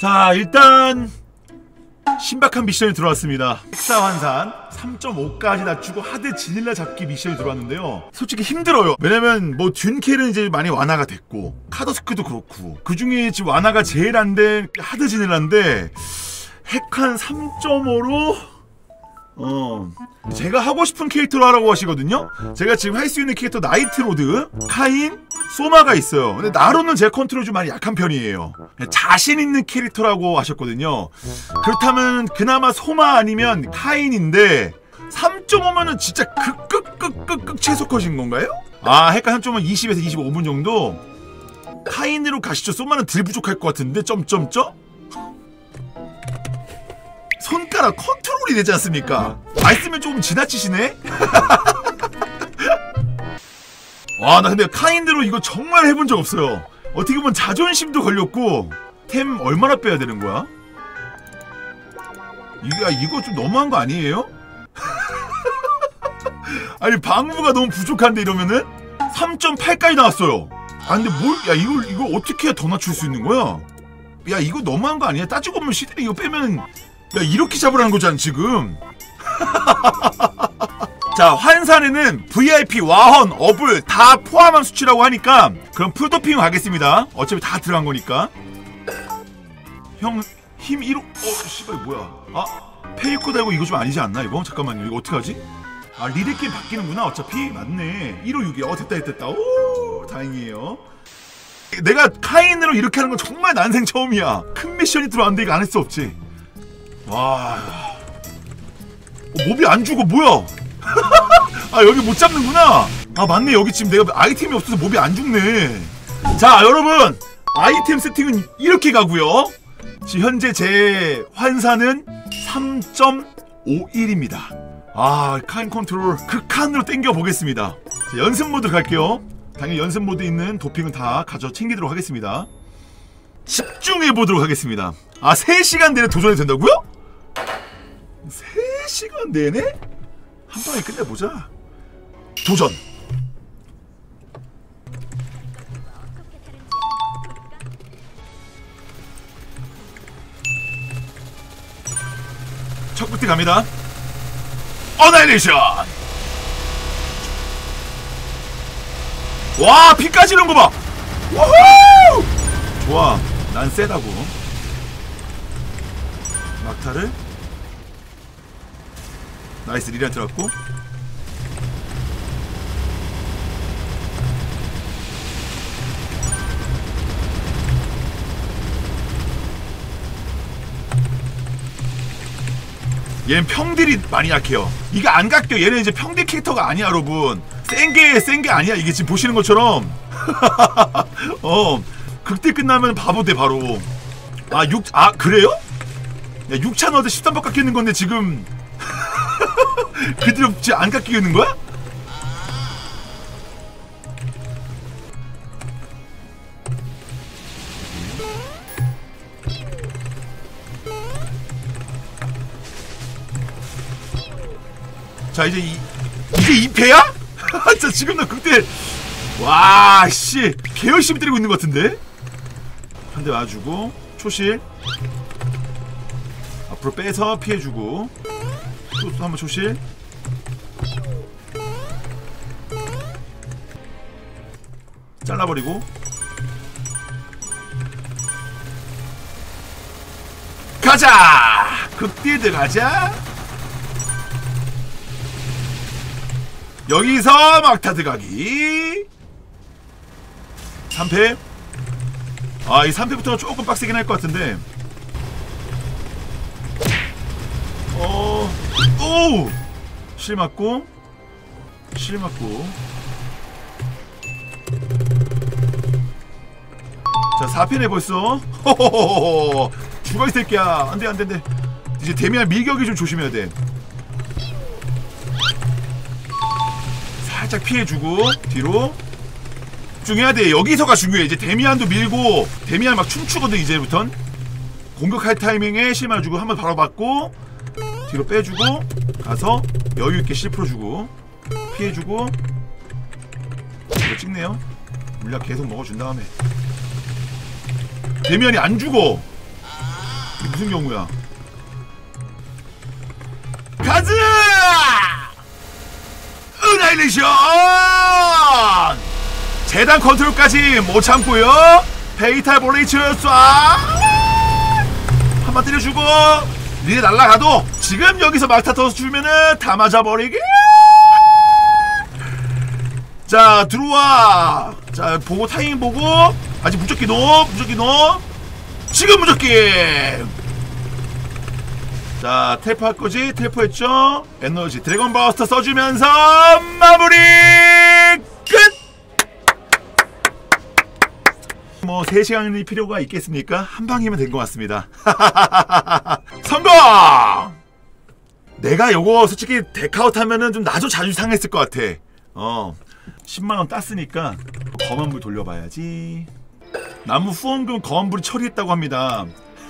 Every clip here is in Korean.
자, 일단 신박한 미션이 들어왔습니다. 흑사환산 3.5까지 낮추고 하드 지닐라 잡기 미션이 들어왔는데요. 솔직히 힘들어요. 왜냐면 뭐 듄켈은 이제 많이 완화가 됐고 카더스크도 그렇고 그 중에 지금 완화가 제일 안 된 하드 지닐라인데 핵한 3.5로 제가 하고 싶은 캐릭터로 하라고 하시거든요. 제가 지금 할 수 있는 캐릭터 나이트로드, 카인, 소마가 있어요. 근데 나로는 제 컨트롤 좀 많이 약한 편이에요. 자신 있는 캐릭터라고 하셨거든요. 그렇다면 그나마 소마 아니면 카인인데 3.5면은 진짜 극 최소컷인 건가요? 아, 핵가 3.5면 20에서 25분 정도? 카인으로 가시죠. 소마는 덜 부족할 것 같은데 점점점? 손가락 컨트롤이 되지 않습니까? 말씀을 조금 지나치시네? 와, 나 근데 카인드로 이거 정말 해본 적 없어요. 어떻게 보면 자존심도 걸렸고 템 얼마나 빼야 되는 거야? 이거 좀 너무한 거 아니에요? 아니 방부가 너무 부족한데 이러면은 3.8까지 나왔어요. 아 근데 야 이걸 어떻게 해야 더 낮출 수 있는 거야? 야 이거 너무한 거 아니야? 따지고 보면 시들이 이거 빼면 야 이렇게 잡으라는 거잖아 지금. 자, 환산에는 VIP, 와헌, 어불 다 포함한 수치라고 하니까 그럼 풀도핑 가겠습니다. 어차피 다 들어간 거니까. 형 힘 1호 씨발 뭐야. 아 페이커 달고 이거 좀 아니지 않나 이거? 잠깐만요. 이거 어떡하지? 아 리드게임 바뀌는구나 어차피. 맞네. 1호 6이 됐다. 오 다행이에요. 내가 카인으로 이렇게 하는 건 정말 난생 처음이야. 큰 미션이 들어왔는데 이거 안 할 수 없지. 와 몹이 안 죽어 뭐야. 아 여기 못 잡는구나. 아 맞네. 여기 지금 내가 아이템이 없어서 몹이 안 죽네. 자 여러분 아이템 세팅은 이렇게 가고요. 지금 현재 제 환산은 3.51입니다 아 카인 컨트롤 극한으로 땡겨 보겠습니다. 자, 연습 모드 갈게요. 당연히 연습 모드 있는 도핑은 다 가져 챙기도록 하겠습니다. 집중해 보도록 하겠습니다. 아 3시간 내내 도전이 된다고요? 3시간 내내? 한 방에 끝내보자. 도전! 첫 끝에 갑니다. 어나일레이션! 와! 피 까지는 거 봐! 와후! 좋아. 난 세다고. 막타를 나이스. 리리안 들어갔고 얘는 평딜이 많이 약해요. 이거 안 깎여. 얘는 이제 평딜 캐릭터가 아니야 여러분. 센 게 아니야. 이게 지금 보시는 것처럼 극딜 끝나면 바보 돼 바로. 아 그래요? 야 6차 넣어도 13번 깎이는 건데 지금 그대로 안 깎이겠는 거야? 자 이제 2패야? 자 지금 나 그때 와 씨 개열심히 때리고 있는 것 같은데? 한 대 맞아주고 초실 앞으로 빼서 피해주고 또 한번 초실 잘라버리고 가자! 극딜드 가자! 여기서 막타 들어가기 3패. 아 이 3패부터가 조금 빡세긴 할 것 같은데 오! 실 맞고 자 4패네 벌써. 호호호호 죽어 이 새끼야. 안돼 이제 데미안 밀격이 좀 조심해야 돼. 살짝 피해주고 뒤로 집중해야 돼. 여기서가 중요해. 이제 데미안도 밀고 데미안 막 춤추거든. 이제부턴 공격할 타이밍에 실 맞아주고 한번 바로 받고 뒤로 빼주고 가서 여유있게 실 풀어주고 피해주고 이거 찍네요. 물약 계속 먹어준 다음에 데미안이 안 죽어. 이게 무슨 경우야? 가즈! 은하일레이션! 재단 컨트롤까지 못 참고요. 페이탈 볼레이츠 쏴! 한번 때려주고 니네 날라가도 지금 여기서 막타 터서 주면은 다 맞아버리게. 자 들어와. 자 보고 타이밍 보고. 아직 무적기 놈 지금 무적기. 자 텔프 할 거지. 텔프 했죠. 에너지 드래곤 버스터 써주면서 마무리 끝. 뭐 3시간이 필요가 있겠습니까? 한 방이면 된 것 같습니다. 성공! 내가 요거 솔직히 데카웃 하면은 좀 나도 자주 상했을 것 같아. 10만원 땄으니까 검은불 돌려봐야지. 나무 후원금 검은불이 처리했다고 합니다.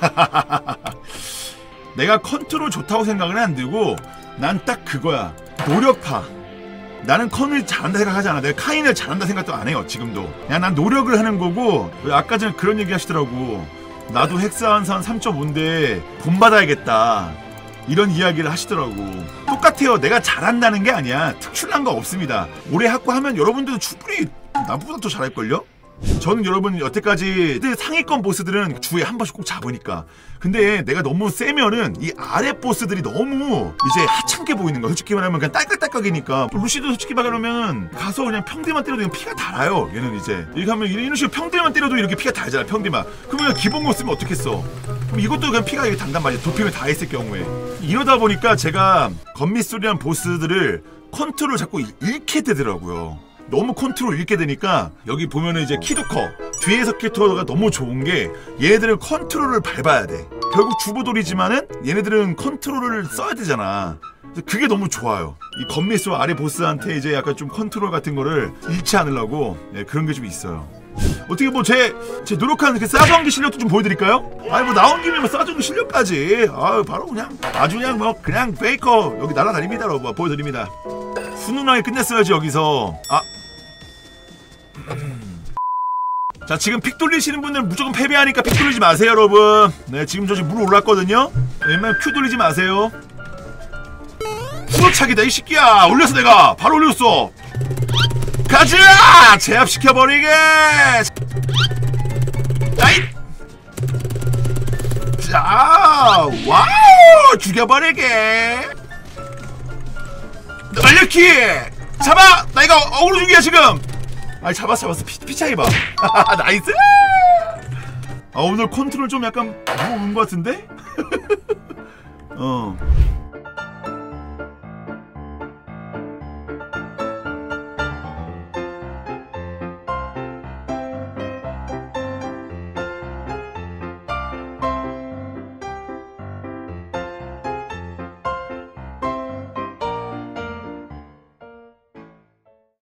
내가 컨트롤 좋다고 생각은 안 들고 난 딱 그거야. 노력파. 나는 컨을 잘한다 생각하지 않아. 내가 카인을 잘한다 생각도 안 해요. 지금도 그냥 난 노력을 하는 거고. 아까 전에 그런 얘기 하시더라고. 나도 헥사한산 3.5인데 본받아야겠다 이런 이야기를 하시더라고. 똑같아요. 내가 잘한다는 게 아니야. 특출난 거 없습니다. 올해 학과하면 여러분들도 충분히 나보다 더 잘할걸요? 저는 여러분 여태까지 상위권 보스들은 주에 한 번씩 꼭 잡으니까. 근데 내가 너무 세면은 이 아래 보스들이 너무 이제 하찮게 보이는 거야. 솔직히 말하면 그냥 딸깍딸깍이니까. 루시도 솔직히 말하면 가서 그냥 평대만 때려도 그냥 피가 달아요. 얘는 이제 이렇게 하면 이런 식으로 평대만 때려도 이렇게 피가 달잖아. 평대만. 그러면 기본 거 쓰면 어떻겠어. 그럼 이것도 그냥 피가 단단 말이야. 도핑을 다 했을 경우에. 이러다 보니까 제가 건미소리한 보스들을 컨트롤 자꾸 잃게 되더라고요. 너무 컨트롤 잃게 되니까. 여기 보면은 이제 키도 커. 뒤에서 캐릭터가 너무 좋은 게 얘네들은 컨트롤을 밟아야 돼. 결국 주부돌이지만은 얘네들은 컨트롤을 써야 되잖아. 그게 너무 좋아요. 이 건미소 아래 보스한테 이제 약간 좀 컨트롤 같은 거를 잃지 않으려고 그런 게 좀 있어요. 어떻게 뭐 제 노력한 그 싸정기 실력도 좀 보여드릴까요? 아니 뭐 나온 김에 뭐 싸정기 실력까지. 바로 그냥 아주 그냥 뭐 그냥 베이커 여기 날아다닙니다. 여러분 보여드립니다. 훈훈하게 끝냈어야지 여기서. 자 지금 픽 돌리시는 분들은 무조건 패배하니까 픽 돌리지 마세요 여러분. 네 지금 저 지금 물 올랐거든요. 웬만하면 큐 돌리지 마세요. 프로차기다 이 새끼야. 올렸어. 내가 바로 올렸어. 가자! 제압시켜버리게! 아잇! 자, 와우! 죽여버리게! 날려키! 잡아! 나 이거 어그로 중이야 지금! 아니 잡았어. 피 차이 봐. 나이스! 오늘 컨트롤 좀 약간 무거운 것 같은데?